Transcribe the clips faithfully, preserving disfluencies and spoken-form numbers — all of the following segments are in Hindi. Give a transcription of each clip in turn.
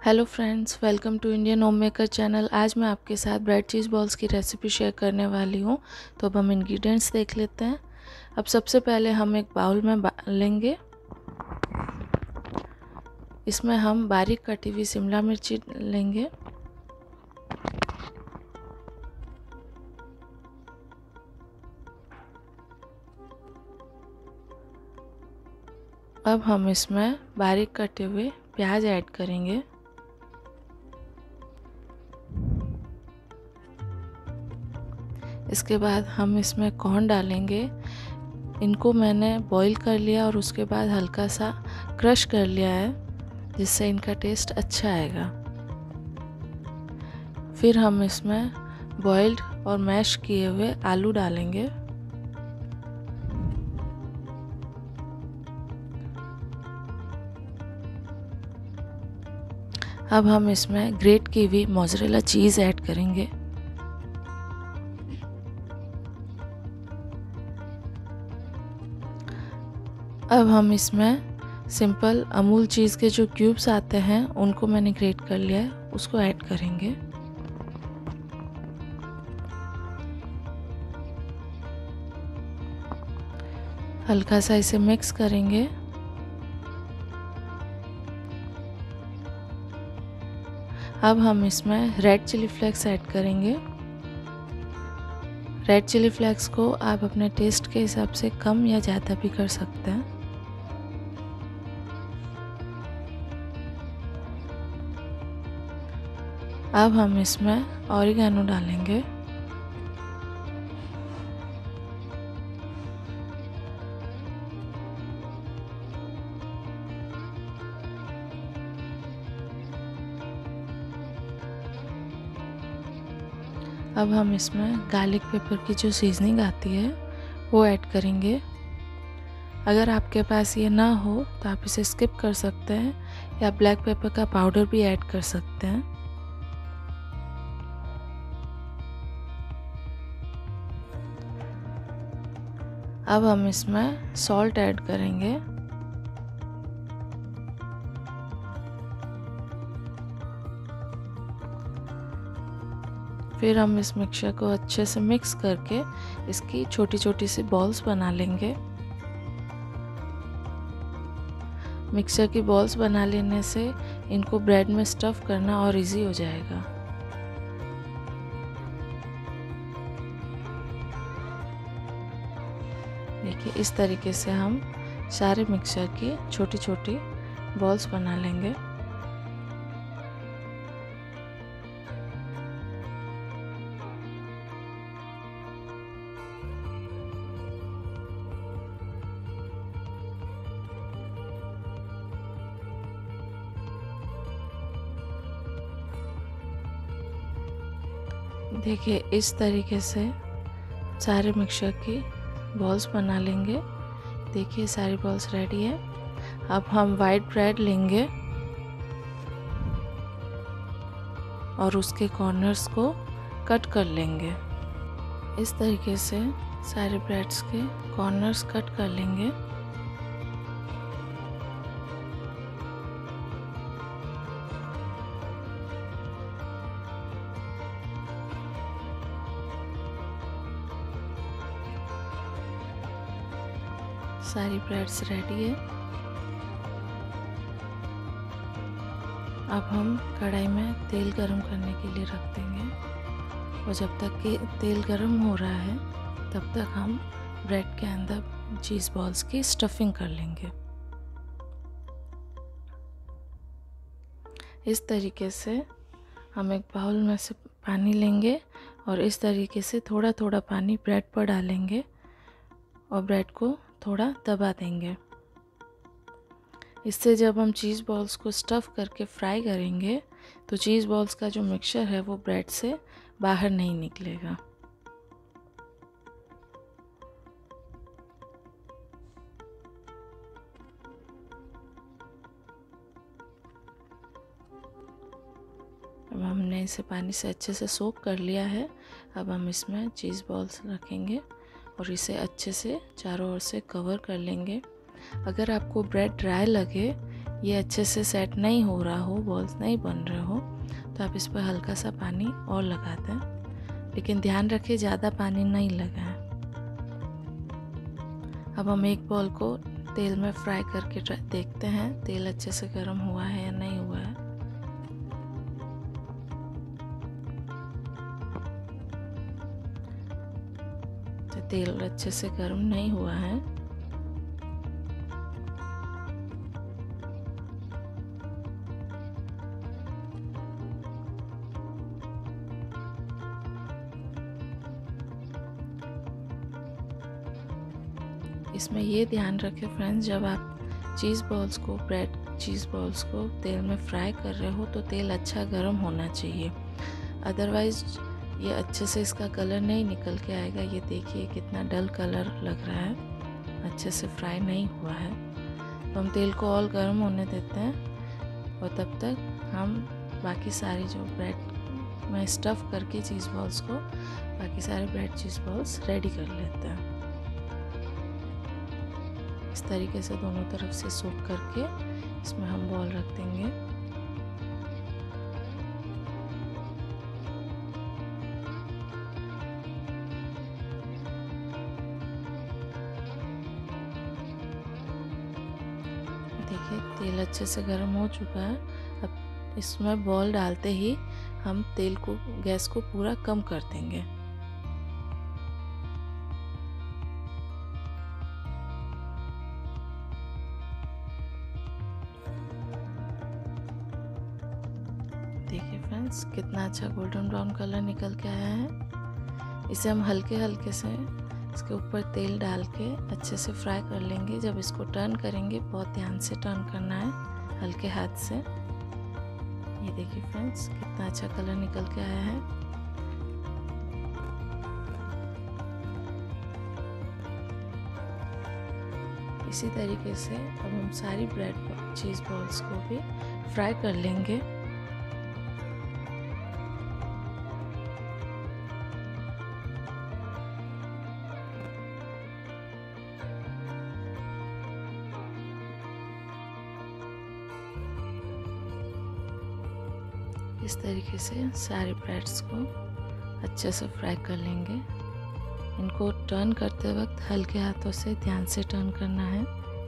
Hello friends, welcome to Indian home maker channel. आज मैं आपके साथ ब्रेड चीज़ बॉल्स की रेसिपी शेयर करने वाली हूँ। तो अब हम इंग्रेडिएंट्स देख लेते हैं। अब सबसे पहले हम एक बाउल में लेंगे। इसमें हम बारीक कटी हुई शिमला मिर्ची लेंगे। अब हम इसमें बारीक कटे हुए प्याज ऐड करेंगे। इसके बाद हम इसमें कॉर्न डालेंगे। इनको मैंने बॉईल कर लिया और उसके बाद हल्का सा क्रश कर लिया है, जिससे इनका टेस्ट अच्छा आएगा। फिर हम इसमें बॉइल्ड और मैश किए हुए आलू डालेंगे। अब हम इसमें ग्रेट की हुई मोज़रेला चीज़ ऐड करेंगे। अब हम इसमें सिंपल अमूल चीज़ के जो क्यूब्स आते हैं उनको मैंने ग्रेट कर लिया है, उसको ऐड करेंगे। हल्का सा इसे मिक्स करेंगे। अब हम इसमें रेड चिली फ्लेक्स ऐड करेंगे। रेड चिली फ्लेक्स को आप अपने टेस्ट के हिसाब से कम या ज़्यादा भी कर सकते हैं। अब हम इसमें ऑरिगेनो डालेंगे। अब हम इसमें गार्लिक पेपर की जो सीजनिंग आती है वो ऐड करेंगे। अगर आपके पास ये ना हो तो आप इसे स्किप कर सकते हैं या ब्लैक पेपर का पाउडर भी ऐड कर सकते हैं। अब हम इसमें सॉल्ट ऐड करेंगे। फिर हम इस मिक्सचर को अच्छे से मिक्स करके इसकी छोटी छोटी सी बॉल्स बना लेंगे। मिक्सचर की बॉल्स बना लेने से इनको ब्रेड में स्टफ़ करना और इजी हो जाएगा। देखिए, इस तरीके से हम सारे मिक्सचर की छोटी छोटी बॉल्स बना लेंगे। देखिए, इस तरीके से सारे मिक्सचर की बॉल्स बना लेंगे। देखिए, सारी बॉल्स रेडी है। अब हम वाइट ब्रेड लेंगे और उसके कॉर्नर्स को कट कर लेंगे। इस तरीके से सारे ब्रेड्स के कॉर्नर्स कट कर लेंगे। सारी ब्रेड्स रेडी है। अब हम कढ़ाई में तेल गरम करने के लिए रख देंगे और जब तक कि तेल गरम हो रहा है तब तक हम ब्रेड के अंदर चीज़ बॉल्स की स्टफिंग कर लेंगे। इस तरीके से हम एक बाउल में से पानी लेंगे और इस तरीके से थोड़ा थोड़ा पानी ब्रेड पर डालेंगे और ब्रेड को थोड़ा दबा देंगे। इससे जब हम चीज़ बॉल्स को स्टफ़ करके फ्राई करेंगे तो चीज़ बॉल्स का जो मिक्सचर है वो ब्रेड से बाहर नहीं निकलेगा। अब हमने इसे पानी से अच्छे से सोक कर लिया है। अब हम इसमें चीज़ बॉल्स रखेंगे और इसे अच्छे से चारों ओर से कवर कर लेंगे। अगर आपको ब्रेड ड्राई लगे ये अच्छे से सेट नहीं हो रहा हो, बॉल्स नहीं बन रहे हो, तो आप इस पर हल्का सा पानी और लगा दें, लेकिन ध्यान रखें ज़्यादा पानी नहीं लगाएं। अब हम एक बॉल को तेल में फ्राई करके देखते हैं तेल अच्छे से गर्म हुआ है या नहीं हुआ है। तो तेल अच्छे से गर्म नहीं हुआ है। इसमें ये ध्यान रखें फ्रेंड्स, जब आप चीज़ बॉल्स को ब्रेड चीज़ बॉल्स को तेल में फ्राई कर रहे हो तो तेल अच्छा गर्म होना चाहिए, अदरवाइज़ ये अच्छे से इसका कलर नहीं निकल के आएगा। ये देखिए कितना डल कलर लग रहा है, अच्छे से फ्राई नहीं हुआ है। तो हम तेल को और गर्म होने देते हैं और तब तक हम बाकी सारी जो ब्रेड में स्टफ़ करके चीज़ बॉल्स को बाकी सारे ब्रेड चीज़ बॉल्स रेडी कर लेते हैं। इस तरीके से दोनों तरफ से सोक करके इसमें हम बॉल रख देंगे। देखिए तेल अच्छे से गर्म हो चुका है। अब इसमें बॉल डालते ही हम तेल को गैस को पूरा कम कर देंगे। देखिए फ्रेंड्स कितना अच्छा गोल्डन ब्राउन कलर निकल के आया है। इसे हम हल्के हल्के से इसके ऊपर तेल डाल के अच्छे से फ्राई कर लेंगे। जब इसको टर्न करेंगे बहुत ध्यान से टर्न करना है, हल्के हाथ से। ये देखिए फ्रेंड्स कितना अच्छा कलर निकल के आया है। इसी तरीके से अब हम सारी ब्रेड चीज़ बॉल्स को भी फ्राई कर लेंगे। इस तरीके से सारे ब्रेड्स को अच्छे से फ्राई कर लेंगे। इनको टर्न करते वक्त हल्के हाथों से ध्यान से टर्न करना है।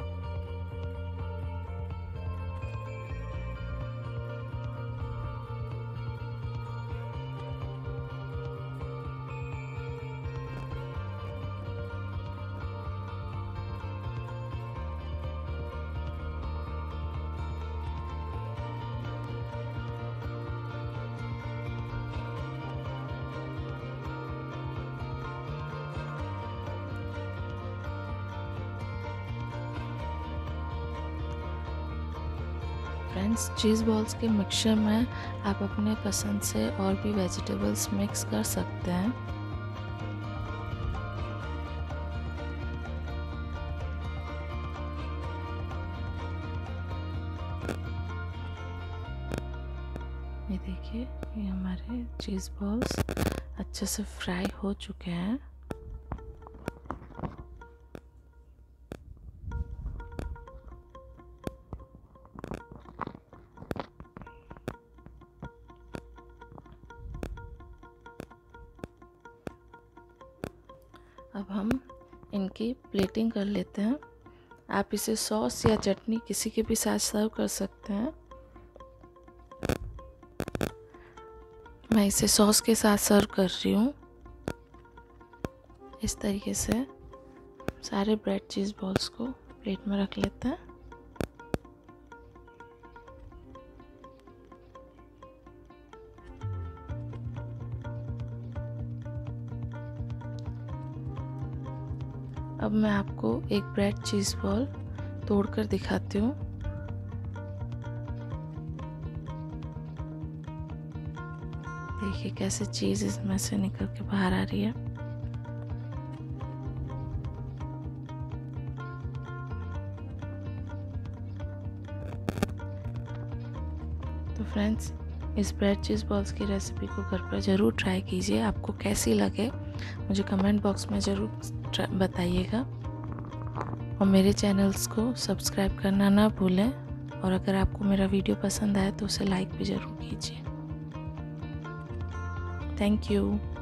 फ्रेंड्स चीज़ बॉल्स के मिक्सचर में आप अपने पसंद से और भी वेजिटेबल्स मिक्स कर सकते हैं। ये देखिए ये हमारे चीज़ बॉल्स अच्छे से फ्राई हो चुके हैं। अब हम इनकी प्लेटिंग कर लेते हैं। आप इसे सॉस या चटनी किसी के भी साथ सर्व कर सकते हैं। मैं इसे सॉस के साथ सर्व कर रही हूँ। इस तरीके से सारे ब्रेड चीज़ बॉल्स को प्लेट में रख लेते हैं। अब मैं आपको एक ब्रेड चीज़ बॉल तोड़कर दिखाती हूँ। देखिए कैसे चीज़ इसमें से निकल के बाहर आ रही है। तो फ्रेंड्स इस ब्रेड चीज़ बॉल्स की रेसिपी को घर पर ज़रूर ट्राई कीजिए। आपको कैसी लगे मुझे कमेंट बॉक्स में ज़रूर बताइएगा और मेरे चैनल्स को सब्सक्राइब करना ना भूलें। और अगर आपको मेरा वीडियो पसंद आए तो उसे लाइक भी ज़रूर कीजिए। Thank you.